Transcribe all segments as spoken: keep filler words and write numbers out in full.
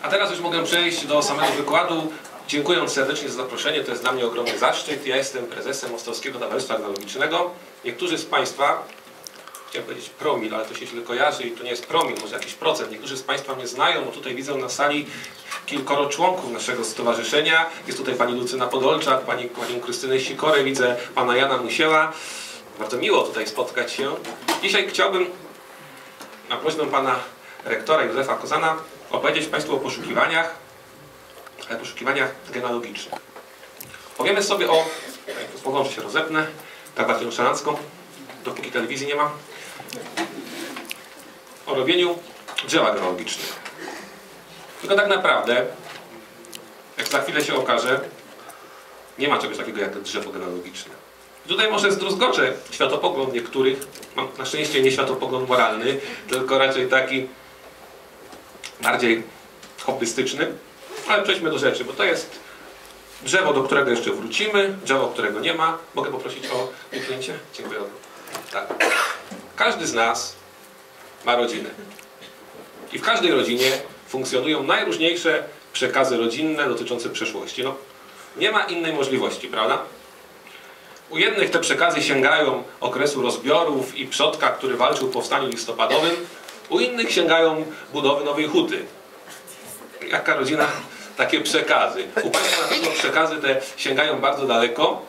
A teraz już mogę przejść do samego wykładu. Dziękuję serdecznie za zaproszenie, to jest dla mnie ogromny zaszczyt. Ja jestem prezesem Ostrowskiego Towarzystwa Genealogicznego. Niektórzy z Państwa, chciałem powiedzieć promil, ale to się źle kojarzy i to nie jest promil, może jakiś procent. Niektórzy z Państwa mnie znają, bo tutaj widzę na sali kilkoro członków naszego stowarzyszenia. Jest tutaj pani Lucyna Podolczak, pani, panią Krystynę Sikorę, widzę pana Jana Musiela. Bardzo miło tutaj spotkać się. Dzisiaj chciałbym na prośbę pana rektora Józefa Kozana opowiedzieć Państwu o poszukiwaniach, poszukiwaniach genealogicznych. Powiemy sobie o, pozwolą, że się rozepnę, tak bardziej nonszalancko, dopóki telewizji nie ma, o robieniu drzewa genealogicznego. Tylko tak naprawdę, jak za chwilę się okaże, nie ma czegoś takiego jak drzewo genealogiczne. I tutaj może zdruzgoczę światopogląd niektórych, mam na szczęście nie światopogląd moralny, tylko raczej taki bardziej hobbystyczny, ale przejdźmy do rzeczy, bo to jest drzewo, do którego jeszcze wrócimy, drzewo, którego nie ma. Mogę poprosić o kliknięcie? Dziękuję. Tak. Każdy z nas ma rodzinę. I w każdej rodzinie funkcjonują najróżniejsze przekazy rodzinne dotyczące przeszłości. No, nie ma innej możliwości, prawda? U jednych te przekazy sięgają okresu rozbiorów i przodka, który walczył w powstaniu listopadowym. U innych sięgają budowy nowej huty. Jaka rodzina, takie przekazy. U Państwa na pewno przekazy te sięgają bardzo daleko.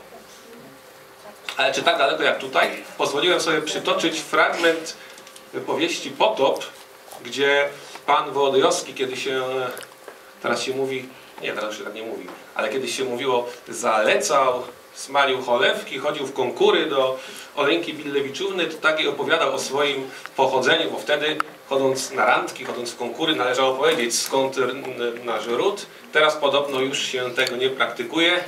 Ale czy tak daleko jak tutaj? Pozwoliłem sobie przytoczyć fragment powieści Potop, gdzie pan Wołodyjowski, kiedy się, teraz się mówi, nie, teraz się tak nie mówi, ale kiedyś się mówiło, zalecał, smalił cholewki, chodził w konkury do Olenki Billewiczówny, to takiej opowiadał o swoim pochodzeniu, bo wtedy chodząc na randki, chodząc w konkury, należało powiedzieć, skąd nasz ród. Teraz podobno już się tego nie praktykuje.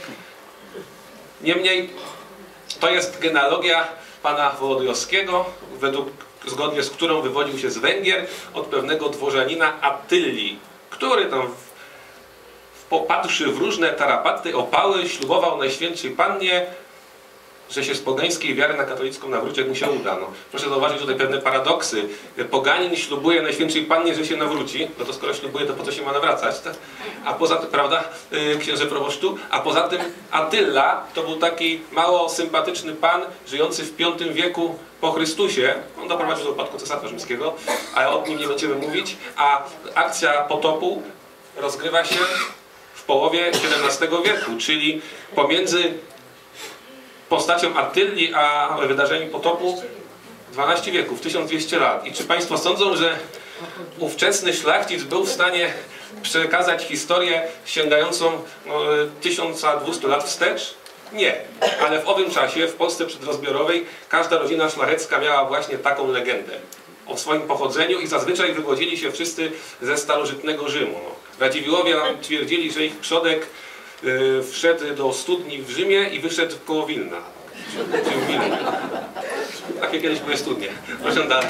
Niemniej to jest genealogia pana Wołodyjowskiego, według, zgodnie z którą wywodził się z Węgier od pewnego dworzanina Attylii, który tam popatrzy w różne tarapaty, opały, ślubował Najświętszej Pannie, że się z pogańskiej wiary na katolicką nawróci, jak mu się uda. No, proszę zauważyć tutaj pewne paradoksy. Poganin ślubuje Najświętszej Pannie, że się nawróci, no to skoro ślubuje, to po co się ma nawracać? Tak? A poza tym, prawda, księże proboszczu? A poza tym Attila to był taki mało sympatyczny pan, żyjący w piątym wieku po Chrystusie. On doprowadził do upadku Cesarstwa Rzymskiego, ale o nim nie będziemy mówić. A akcja potopu rozgrywa się w połowie siedemnastego wieku, czyli pomiędzy postacią Attylii a wydarzeniem potopu dwanaście wieków, tysiąc dwieście lat. I czy Państwo sądzą, że ówczesny szlachcic był w stanie przekazać historię sięgającą no, tysiąc dwieście lat wstecz? Nie. Ale w owym czasie, w Polsce przedrozbiorowej, każda rodzina szlachecka miała właśnie taką legendę o swoim pochodzeniu i zazwyczaj wywodzili się wszyscy ze starożytnego Rzymu. No. Radziwiłłowie nam twierdzili, że ich przodek yy, wszedł do studni w Rzymie i wyszedł koło Wilna. Czy w Wilnie. Takie kiedyś były studnie. Proszę dalej.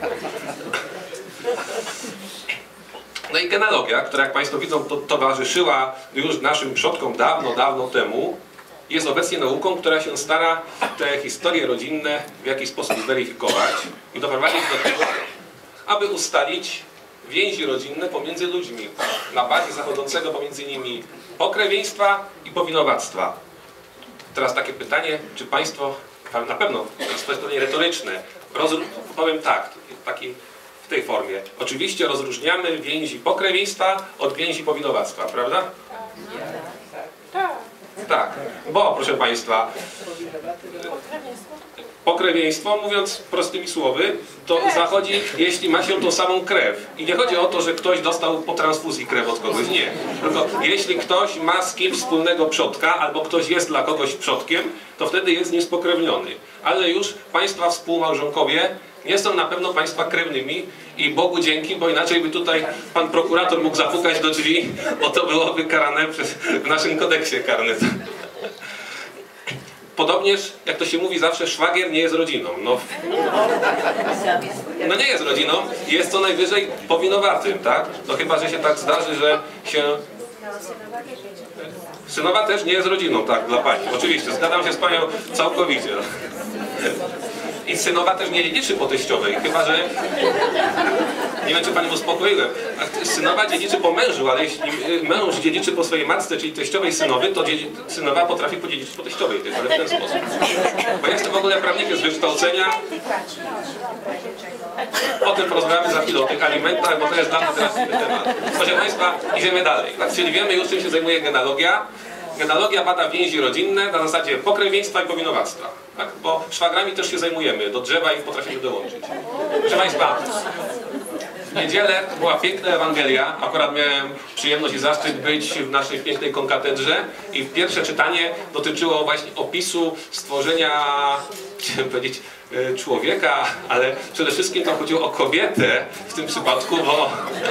No i genealogia, która jak Państwo widzą, to towarzyszyła już naszym przodkom dawno, dawno temu, jest obecnie nauką, która się stara te historie rodzinne w jakiś sposób zweryfikować i doprowadzić do tego, aby ustalić więzi rodzinne pomiędzy ludźmi na bazie zachodzącego pomiędzy nimi pokrewieństwa i powinowactwa. Teraz takie pytanie, czy Państwo, na pewno to jest pytanie retoryczne, Rozru powiem tak, taki, w tej formie. Oczywiście rozróżniamy więzi pokrewieństwa od więzi powinowactwa, prawda? Tak. Tak, bo proszę Państwa, pokrewieństwo, mówiąc prostymi słowy, to zachodzi, jeśli ma się tą samą krew. I nie chodzi o to, że ktoś dostał po transfuzji krew od kogoś, nie. Tylko jeśli ktoś ma z kimś wspólnego przodka, albo ktoś jest dla kogoś przodkiem, to wtedy jest z nim spokrewniony. Ale już Państwa współmałżonkowie nie są na pewno Państwa krewnymi i Bogu dzięki, bo inaczej by tutaj pan prokurator mógł zapukać do drzwi, bo to byłoby karane przez, w naszym kodeksie karnym. Podobnież, jak to się mówi zawsze, szwagier nie jest rodziną. No, no nie jest rodziną, jest co najwyżej powinowatym, tak? No chyba, że się tak zdarzy, że się... Synowa też nie jest rodziną, tak, dla Pani. Oczywiście, zgadzam się z Panią całkowicie. I synowa też nie liczy po teściowej, chyba że... Nie wiem, czy Pani uspokoiłem. Synowa dziedziczy po mężu, ale jeśli mąż dziedziczy po swojej matce, czyli teściowej synowy, to synowa potrafi podziedziczyć po teściowej, ale w ten sposób. Bo ja jestem w ogóle prawnikiem z wykształcenia. O tym porozmawiamy za chwilę, o tych alimentach, bo to jest dla mnie teraz temat. Proszę Państwa, idziemy dalej. Tak, czyli wiemy już, czym się zajmuje genealogia. Genealogia bada więzi rodzinne na zasadzie pokrewieństwa i powinowactwa. Tak? Bo szwagrami też się zajmujemy, do drzewa ich potrafimy dołączyć. Proszę Państwa, w niedzielę była piękna Ewangelia. Akurat miałem przyjemność i zaszczyt być w naszej pięknej konkatedrze i pierwsze czytanie dotyczyło właśnie opisu stworzenia, chciałem powiedzieć, człowieka, ale przede wszystkim to chodziło o kobietę w tym przypadku, bo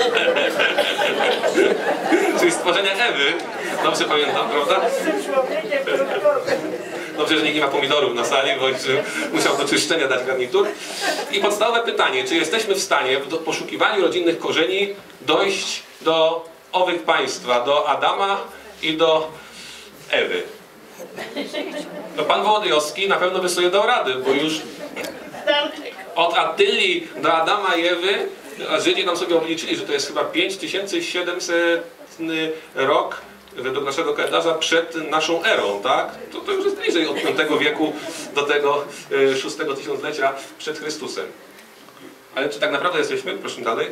czyli stworzenia Ewy. Dobrze pamiętam, prawda? Dobrze, że nikt nie ma pomidorów na sali, bo musiał do czyszczenia dać garnitur. I podstawowe pytanie, czy jesteśmy w stanie w poszukiwaniu rodzinnych korzeni dojść do owych państwa, do Adama i do Ewy? No pan Wołodyjowski na pewno by sobie dał rady, bo już od Attylii do Adama i Ewy, a Żydzi nam sobie obliczyli, że to jest chyba pięć tysięcy siedemsetny rok według naszego kalendarza przed naszą erą, tak? To, to już jest bliżej od piątego wieku do tego y, szóstego tysiąclecia przed Chrystusem. Ale czy tak naprawdę jesteśmy? Proszę dalej.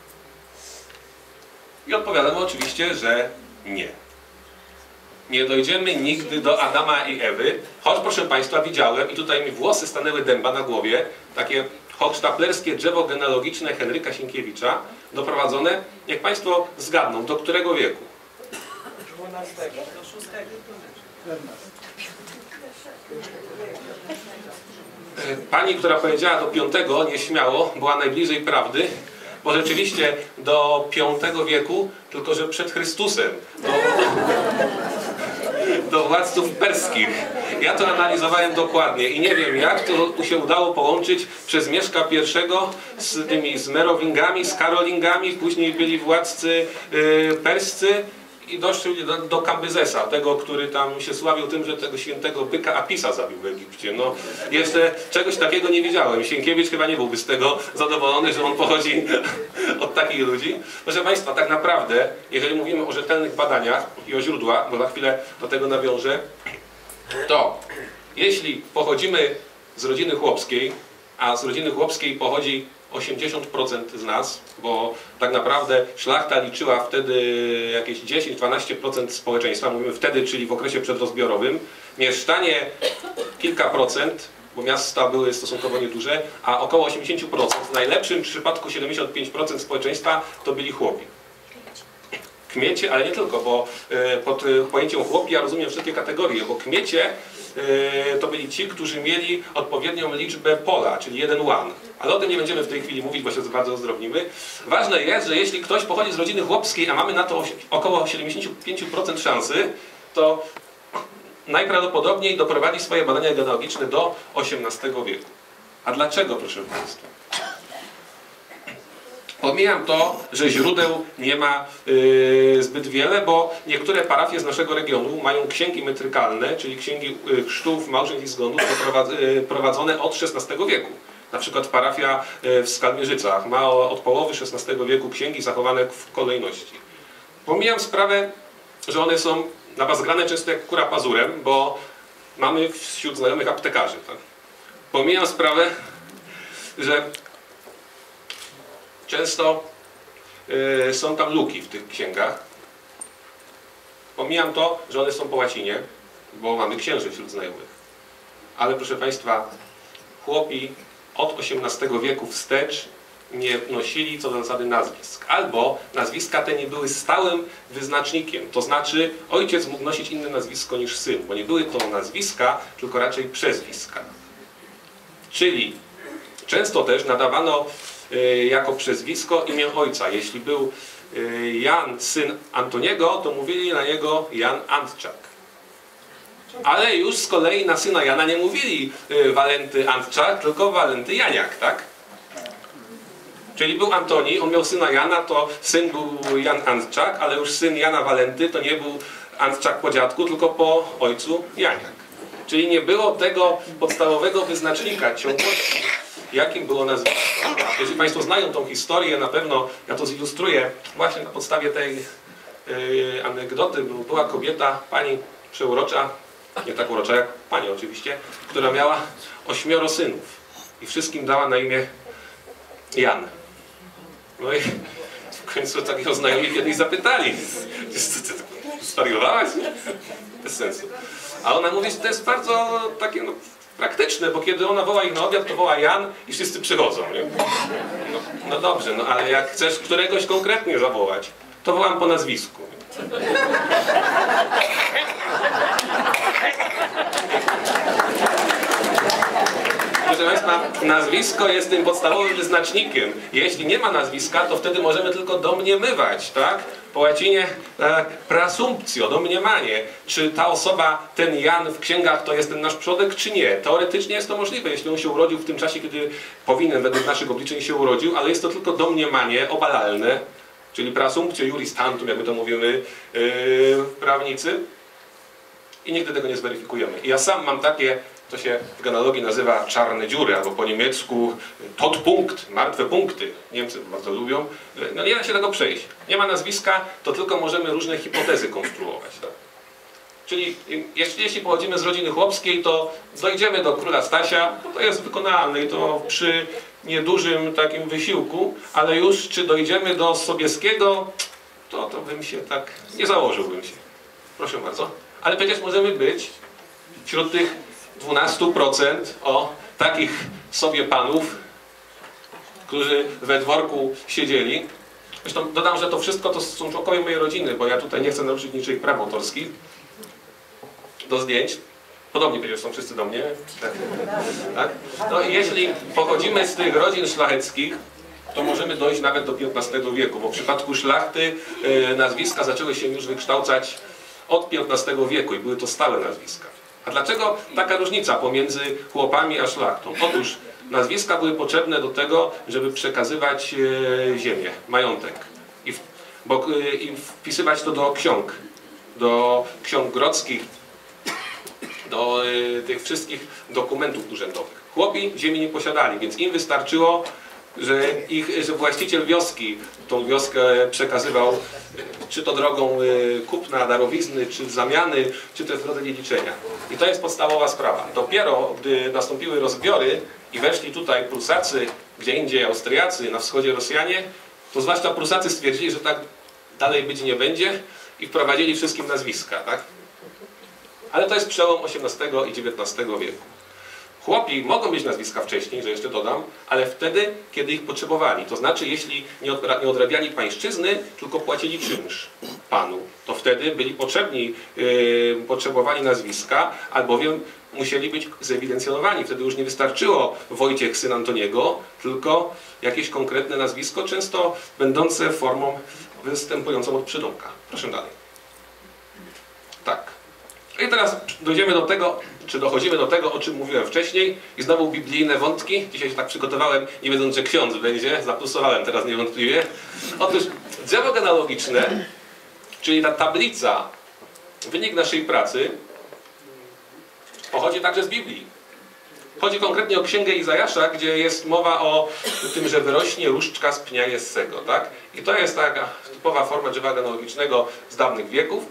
I odpowiadamy oczywiście, że nie. Nie dojdziemy nigdy do Adama i Ewy, choć proszę Państwa widziałem, i tutaj mi włosy stanęły dęba na głowie, takie hochsztaplerskie drzewo genealogiczne Henryka Sienkiewicza, doprowadzone, jak Państwo zgadną, do którego wieku? dwunastego. Do szóstego. Pani, która powiedziała do piątego, nieśmiało, była najbliżej prawdy, bo rzeczywiście do piątego wieku, tylko że przed Chrystusem, do, do władców perskich. Ja to analizowałem dokładnie i nie wiem, jak to się udało połączyć przez Mieszka pierwszego z tymi z Merowingami, z Karolingami, później byli władcy yy, perscy i doszli do, do Kambyzesa, tego, który tam się sławił tym, że tego świętego byka Apisa zabił w Egipcie. No, jeszcze czegoś takiego nie widziałem. Sienkiewicz chyba nie byłby z tego zadowolony, że on pochodzi od takich ludzi. Proszę Państwa, tak naprawdę, jeżeli mówimy o rzetelnych badaniach i o źródłach, bo za chwilę do tego nawiążę, to jeśli pochodzimy z rodziny chłopskiej, a z rodziny chłopskiej pochodzi osiemdziesiąt procent z nas, bo tak naprawdę szlachta liczyła wtedy jakieś dziesięć do dwunastu procent społeczeństwa, mówimy wtedy, czyli w okresie przedrozbiorowym, mieszczanie kilka procent, bo miasta były stosunkowo nieduże, a około osiemdziesiąt procent, w najlepszym przypadku siedemdziesiąt pięć procent społeczeństwa to byli chłopi. Kmiecie, ale nie tylko, bo pod pojęciem chłopi ja rozumiem wszystkie kategorie, bo kmiecie to byli ci, którzy mieli odpowiednią liczbę pola, czyli jeden łan. Ale o tym nie będziemy w tej chwili mówić, bo się bardzo zdrownimy. Ważne jest, że jeśli ktoś pochodzi z rodziny chłopskiej, a mamy na to około siedemdziesiąt pięć procent szansy, to najprawdopodobniej doprowadzi swoje badania genealogiczne do osiemnastego wieku. A dlaczego, proszę Państwa? Pomijam to, że źródeł nie ma yy, zbyt wiele, bo niektóre parafie z naszego regionu mają księgi metrykalne, czyli księgi yy, chrztów, małżeństw i zgonów yy, prowadzone od szesnastego wieku. Na przykład parafia yy, w Skalmierzycach ma od połowy szesnastego wieku księgi zachowane w kolejności. Pomijam sprawę, że one są nabazgrane często jak kura pazurem, bo mamy wśród znajomych aptekarzy. Tak? Pomijam sprawę, że często y, są tam luki w tych księgach. Pomijam to, że one są po łacinie, bo mamy księży wśród znajomych. Ale proszę Państwa, chłopi od osiemnastego wieku wstecz nie nosili co do zasady nazwisk. Albo nazwiska te nie były stałym wyznacznikiem. To znaczy ojciec mógł nosić inne nazwisko niż syn, bo nie były to nazwiska, tylko raczej przezwiska. Czyli często też nadawano jako przezwisko imię ojca. Jeśli był Jan, syn Antoniego, to mówili na niego Jan Antczak. Ale już z kolei na syna Jana nie mówili Walenty Antczak, tylko Walenty Janiak, tak? Czyli był Antoni, on miał syna Jana, to syn był Jan Antczak, ale już syn Jana Walenty to nie był Antczak po dziadku, tylko po ojcu Janiak. Czyli nie było tego podstawowego wyznacznika ciągłości jakim było nazwisko. Jeżeli Państwo znają tą historię, na pewno ja to zilustruję właśnie na podstawie tej yy, anegdoty. Była kobieta, pani przeurocza, nie tak urocza jak pani oczywiście, która miała ośmioro synów i wszystkim dała na imię Jan. No i w końcu takiego znajomi kiedyś zapytali, zwariowałaś? Bez sensu. A ona mówi, że to jest bardzo takie no, praktyczne, bo kiedy ona woła ich na obiad, to woła Jan i wszyscy przychodzą. Nie? No, no dobrze, no ale jak chcesz któregoś konkretnie zawołać, to wołam po nazwisku. Proszę Państwa, nazwisko jest tym podstawowym wyznacznikiem. Jeśli nie ma nazwiska, to wtedy możemy tylko domniemywać, tak? Po łacinie e, preasumptio, domniemanie. Czy ta osoba, ten Jan w księgach to jest ten nasz przodek, czy nie? Teoretycznie jest to możliwe, jeśli on się urodził w tym czasie, kiedy powinien według naszych obliczeń się urodził, ale jest to tylko domniemanie obalalne, czyli preasumptio juris tantum, jak my to mówimy yy, prawnicy. I nigdy tego nie zweryfikujemy. I ja sam mam takie, to się w genealogii nazywa czarne dziury, albo po niemiecku Todpunkt, martwe punkty. Niemcy bardzo lubią. No nie da się tego przejść. Nie ma nazwiska, to tylko możemy różne hipotezy konstruować. Tak? Czyli jeśli, jeśli pochodzimy z rodziny chłopskiej, to dojdziemy do króla Stasia, no to jest wykonalne i to przy niedużym takim wysiłku, ale już czy dojdziemy do Sobieskiego, to, to bym się tak, nie założyłbym się. Proszę bardzo. Ale przecież możemy być wśród tych dwunastu procent o takich sobie panów, którzy we dworku siedzieli. Zresztą dodam, że to wszystko to są członkowie mojej rodziny, bo ja tutaj nie chcę naruszyć niczyich praw autorskich do zdjęć. Podobnie przecież są wszyscy do mnie. Tak? Tak? No i jeśli pochodzimy z tych rodzin szlacheckich, to możemy dojść nawet do piętnastego wieku, bo w przypadku szlachty yy, nazwiska zaczęły się już wykształcać od piętnastego wieku i były to stałe nazwiska. A dlaczego taka różnica pomiędzy chłopami a szlachtą? Otóż nazwiska były potrzebne do tego, żeby przekazywać e, ziemię, majątek i, w, bo, e, i wpisywać to do ksiąg, do ksiąg grodzkich, do e, tych wszystkich dokumentów urzędowych. Chłopi ziemi nie posiadali, więc im wystarczyło, że ich że właściciel wioski tą wioskę przekazywał, czy to drogą kupna, darowizny, czy zamiany, czy też w drodze dziedziczenia. I to jest podstawowa sprawa. Dopiero gdy nastąpiły rozbiory i weszli tutaj Prusacy, gdzie indziej Austriacy, na wschodzie Rosjanie, to zwłaszcza Prusacy stwierdzili, że tak dalej być nie będzie i wprowadzili wszystkim nazwiska. Tak? Ale to jest przełom osiemnastego i dziewiętnastego wieku. Chłopi mogą mieć nazwiska wcześniej, że jeszcze dodam, ale wtedy, kiedy ich potrzebowali. To znaczy, jeśli nie odrabiali pańszczyzny, tylko płacili czynsz panu, to wtedy byli potrzebni, yy, potrzebowali nazwiska, albowiem musieli być zewidencjonowani. Wtedy już nie wystarczyło Wojciech, syn Antoniego, tylko jakieś konkretne nazwisko, często będące formą występującą od przydomka. Proszę dalej. Tak. I teraz dojdziemy do tego, czy dochodzimy do tego, o czym mówiłem wcześniej. I znowu biblijne wątki. Dzisiaj się tak przygotowałem, nie wiedząc, że ksiądz będzie. Zaplusowałem teraz niewątpliwie. Otóż drzewo genealogiczne, czyli ta tablica, wynik naszej pracy, pochodzi także z Biblii. Chodzi konkretnie o księgę Izajasza, gdzie jest mowa o tym, że wyrośnie różdżka z pnia Jessego. Tak? I to jest taka typowa forma drzewa genealogicznego z dawnych wieków.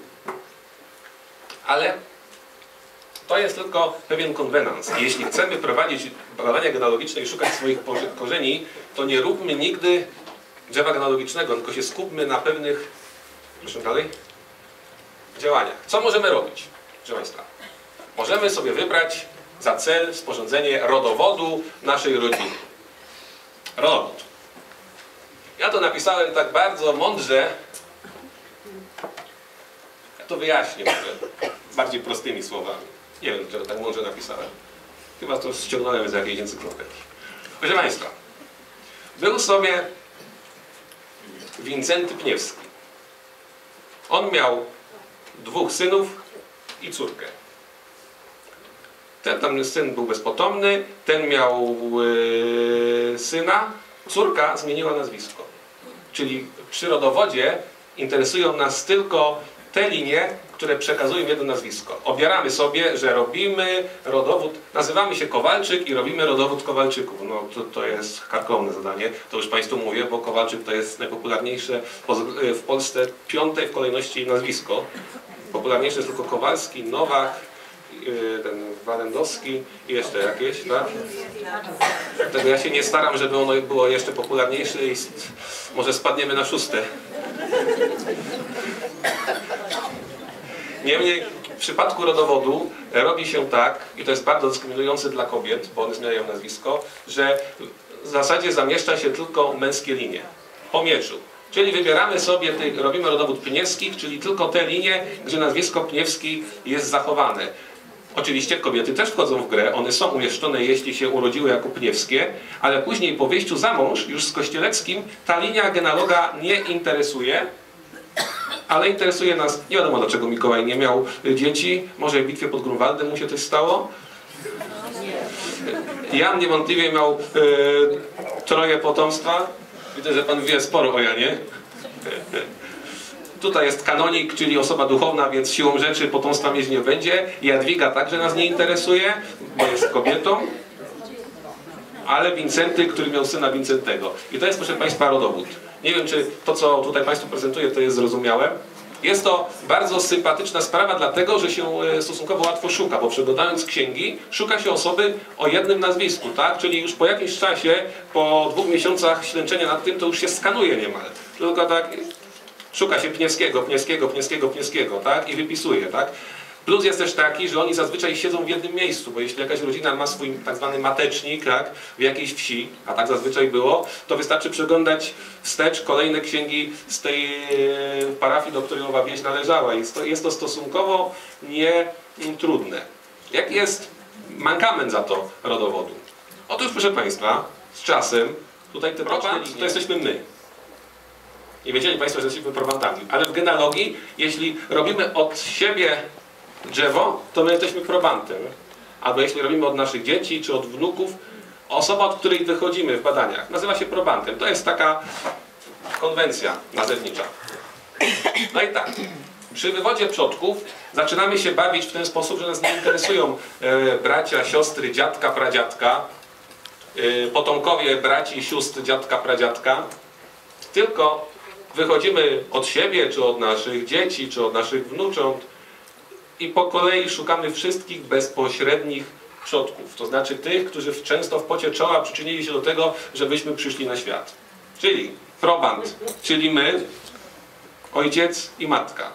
Ale to jest tylko pewien konwenans. Jeśli chcemy prowadzić badania genealogiczne i szukać swoich korzeni, to nie róbmy nigdy drzewa genealogicznego, tylko się skupmy na pewnych, proszę dalej, działaniach. Co możemy robić, proszę Państwa? Możemy sobie wybrać za cel sporządzenie rodowodu naszej rodziny. Rodowód. Ja to napisałem tak bardzo mądrze. Ja to wyjaśnię może bardziej prostymi słowami. Nie wiem, dlaczego tak mądrze napisałem. Chyba to ściągnąłem z jakiejś encyklopedii. Proszę Państwa, był sobie Wincenty Pniewski. On miał dwóch synów i córkę. Ten tam syn był bezpotomny, ten miał yy, syna, córka zmieniła nazwisko. Czyli przy rodowodzie interesują nas tylko te linie, które przekazują jedno nazwisko. Obieramy sobie, że robimy rodowód, nazywamy się Kowalczyk i robimy rodowód Kowalczyków. No to, to jest karkołomne zadanie, to już Państwu mówię, bo Kowalczyk to jest najpopularniejsze w Polsce piąte w kolejności nazwisko. Popularniejsze jest tylko Kowalski, Nowak, ten Walendowski i jeszcze jakieś, tak? Dlatego ja się nie staram, żeby ono było jeszcze popularniejsze i może spadniemy na szóste. Niemniej w przypadku rodowodu robi się tak, i to jest bardzo dyskryminujące dla kobiet, bo one zmieniają nazwisko, że w zasadzie zamieszcza się tylko męskie linie po mieczu. Czyli wybieramy sobie, robimy rodowód Pniewskich, czyli tylko te linie, gdzie nazwisko Pniewski jest zachowane. Oczywiście kobiety też wchodzą w grę, one są umieszczone, jeśli się urodziły jako Pniewskie, ale później po wyjściu za mąż, już z Kościeleckim, ta linia genealoga nie interesuje, ale interesuje nas, nie wiadomo dlaczego Mikołaj nie miał dzieci, może w bitwie pod Grunwaldem mu się coś stało. Jan niewątpliwie miał e, troje potomstwa. Widzę, że Pan wie sporo o Janie. Tutaj jest kanonik, czyli osoba duchowna, więc siłą rzeczy potomstwa mieć nie będzie. Jadwiga także nas nie interesuje, bo jest kobietą. Ale Wincenty, który miał syna Wincentego. I to jest, proszę Państwa, rodowód. Nie wiem, czy to, co tutaj Państwu prezentuję, to jest zrozumiałe. Jest to bardzo sympatyczna sprawa, dlatego że się stosunkowo łatwo szuka, bo przeglądając księgi, szuka się osoby o jednym nazwisku, tak? Czyli już po jakimś czasie, po dwóch miesiącach ślęczenia nad tym, to już się skanuje niemal. Tylko tak szuka się Pniewskiego, Pniewskiego, Pniewskiego, Pniewskiego, tak? I wypisuje, tak? Plus jest też taki, że oni zazwyczaj siedzą w jednym miejscu, bo jeśli jakaś rodzina ma swój tak zwany matecznik, tak, w jakiejś wsi, a tak zazwyczaj było, to wystarczy przeglądać wstecz kolejne księgi z tej parafii, do której owa wieś należała. Jest to, jest to stosunkowo nie trudne. Jaki jest mankament za to rodowodu? Otóż, proszę Państwa, z czasem, tutaj ten probant to jesteśmy my. Nie wiedzieli Państwo, że jesteśmy probantami, ale w genealogii, jeśli robimy od siebie drzewo, to my jesteśmy probantem. Albo jeśli robimy od naszych dzieci czy od wnuków, osoba, od której wychodzimy w badaniach, nazywa się probantem. To jest taka konwencja nazewnicza. No i tak, przy wywodzie przodków zaczynamy się bawić w ten sposób, że nas nie interesują e, bracia, siostry, dziadka, pradziadka, e, potomkowie braci, sióstr, dziadka, pradziadka, tylko wychodzimy od siebie, czy od naszych dzieci, czy od naszych wnucząt i po kolei szukamy wszystkich bezpośrednich przodków. To znaczy tych, którzy często w pocie czoła przyczynili się do tego, żebyśmy przyszli na świat. Czyli probant, czyli my, ojciec i matka.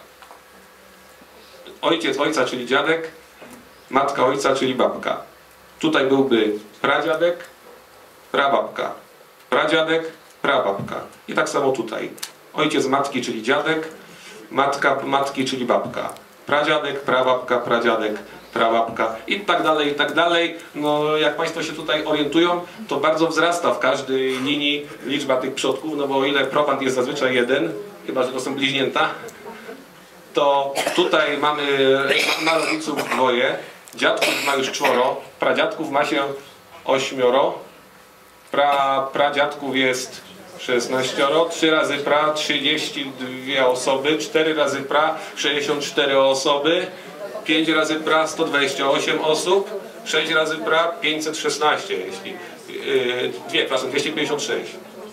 Ojciec ojca, czyli dziadek, matka ojca, czyli babka. Tutaj byłby pradziadek, prababka, pradziadek, prababka. I tak samo tutaj. Ojciec matki, czyli dziadek, matka matki, czyli babka. Pradziadek, prababka, pradziadek, prababka i tak dalej, i tak dalej. No, jak Państwo się tutaj orientują, to bardzo wzrasta w każdej linii liczba tych przodków, no bo o ile probant jest zazwyczaj jeden, chyba że to są bliźnięta, to tutaj mamy ma rodziców dwoje, dziadków ma już czworo, pradziadków ma się ośmioro, pra, pradziadków jest szesnaścioro, trzy razy pra, trzydzieści dwie osoby, cztery razy pra, sześćdziesiąt cztery osoby, pięć razy pra, sto dwadzieścia osiem osób, sześć razy pra, pięćset szesnaście, jeśli, yy, dwie, przepraszam, dwieście pięćdziesiąt sześć.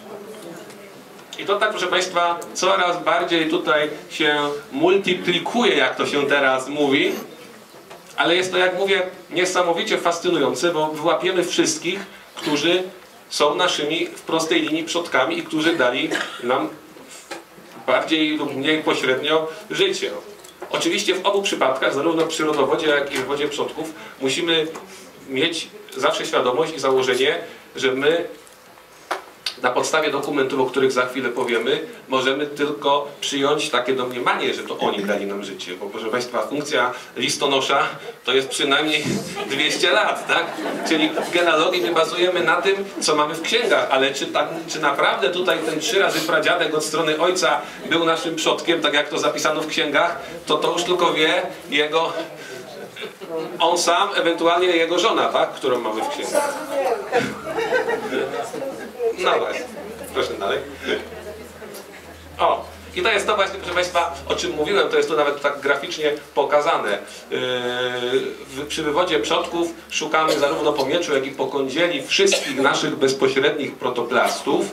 I to tak, proszę Państwa, coraz bardziej tutaj się multiplikuje, jak to się teraz mówi, ale jest to, jak mówię, niesamowicie fascynujące, bo wyłapiemy wszystkich, którzy są naszymi w prostej linii przodkami i którzy dali nam bardziej lub mniej pośrednio życie. Oczywiście w obu przypadkach, zarówno przy rodowodzie, jak i w wodzie przodków, musimy mieć zawsze świadomość i założenie, że my na podstawie dokumentów, o których za chwilę powiemy, możemy tylko przyjąć takie domniemanie, że to oni dali nam życie. Bo proszę Państwa, funkcja listonosza to jest przynajmniej dwieście lat, tak? Czyli w genealogii my bazujemy na tym, co mamy w księgach, ale czy, tak, czy naprawdę tutaj ten trzy razy pradziadek od strony ojca był naszym przodkiem, tak jak to zapisano w księgach, to to już tylko wie jego, on sam, ewentualnie jego żona, tak? Którą mamy w księgach. No właśnie, proszę dalej. O, I to jest to właśnie, proszę Państwa, o czym mówiłem, to jest tu nawet tak graficznie pokazane. Yy, przy wywodzie przodków szukamy zarówno po mieczu, jak i po kądzieli wszystkich naszych bezpośrednich protoplastów.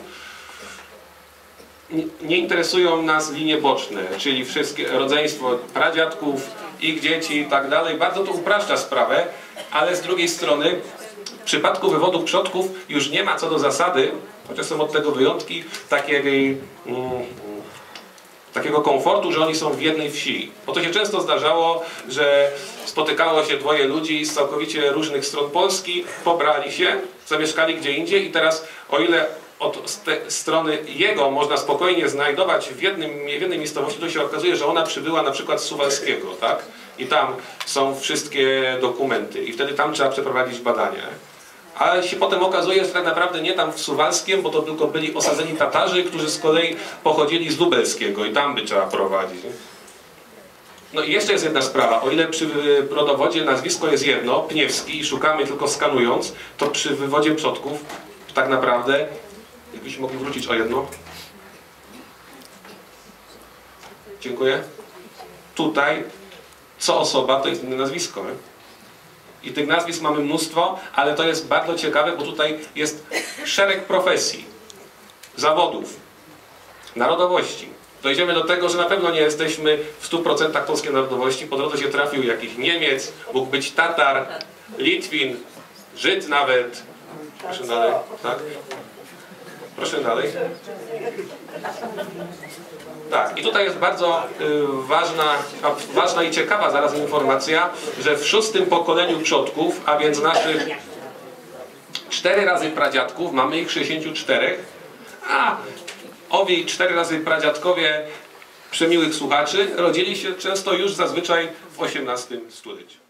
Nie, nie interesują nas linie boczne, czyli wszystkie rodzeństwo pradziadków, ich dzieci i tak dalej. Bardzo to upraszcza sprawę, ale z drugiej strony w przypadku wywodów przodków już nie ma co do zasady, chociaż są od tego wyjątki, takiej, mm, takiego komfortu, że oni są w jednej wsi. Bo to się często zdarzało, że spotykało się dwoje ludzi z całkowicie różnych stron Polski, pobrali się, zamieszkali gdzie indziej i teraz o ile od strony jego można spokojnie znajdować w, jednym, w jednej miejscowości, to się okazuje, że ona przybyła na przykład z Suwalskiego, tak? I tam są wszystkie dokumenty i wtedy tam trzeba przeprowadzić badania. Ale się potem okazuje, że tak naprawdę nie tam w Suwalskiem, bo to tylko byli osadzeni Tatarzy, którzy z kolei pochodzili z Lubelskiego i tam by trzeba prowadzić. No i jeszcze jest jedna sprawa, o ile przy rodowodzie nazwisko jest jedno, Pniewski, i szukamy tylko skanując, to przy wywodzie przodków tak naprawdę, jakbyśmy mogli wrócić o jedno. Dziękuję. Tutaj co osoba to jest inne nazwisko. Nie? I tych nazwisk mamy mnóstwo, ale to jest bardzo ciekawe, bo tutaj jest szereg profesji, zawodów, narodowości. Dojdziemy do tego, że na pewno nie jesteśmy w stu procentach polskiej narodowości. Po drodze się trafił jakiś Niemiec, mógł być Tatar, Litwin, Żyd nawet. Proszę dalej, tak? Proszę dalej. Tak, i tutaj jest bardzo y, ważna, a, ważna i ciekawa zaraz informacja, że w szóstym pokoleniu przodków, a więc naszych cztery razy pradziadków, mamy ich sześćdziesięciu czterech, a owi cztery razy pradziadkowie przemiłych słuchaczy rodzili się często już zazwyczaj w osiemnastym stuleciu.